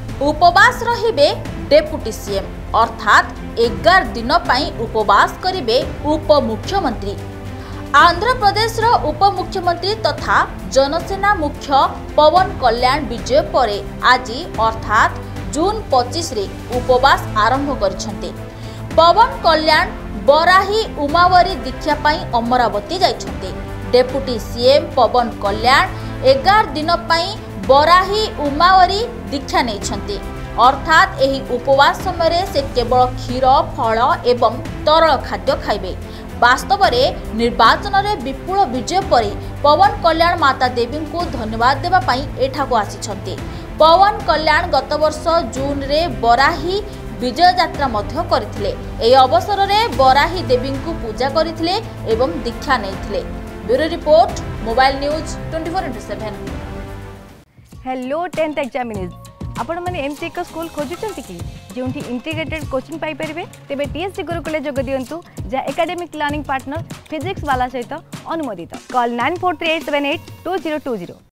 उपवास रहिबे deputy CM अर्थात 11 दिन पई उपवास करिबे उपमुख्यमंत्री। आंध्र प्रदेश रो उपमुख्यमंत्री तथा जनसेना मुख्य पवन कल्याण विजय परे आज अर्थात जून 25 रे उपवास आरंभ करिसेंते। पवन कल्याण बराही उमावरी दीक्षा पाई अमरावती जाइछन्ते। डेपुटी सीएम पवन कल्याण 11 दिन पाई बराही उमावरी दीक्षा नैछन्ते अर्थात एही उपवास समय से केवल क्षीर फल एवं तरल खाद्य खाइबे। वास्तव में निर्वाचन में विपुल विजय पर पवन कल्याण माता देवी को धन्यवाद देवा पाई एठाको आसिछन्ते। पवन कल्याण गत वर्ष जून रे बराही विजय यात्रा मध्य करथिले। एही अवसर में बराही देवी को पूजा करथिले एवं दीक्षा नैथिले। Bureau report mobile news 24/7। Hello 10th examinees आपण माने एमसी एक स्कूल खोजुचंती कि जोंठी इंटीग्रेटेड कोचिंग पाई परिबे तेबे टीएससी गुरुकुले जोग दियंतु जा एकेडमिक लर्निंग पार्टनर फिजिक्स वाला सहित अनुमोदित। कॉल 9438782020।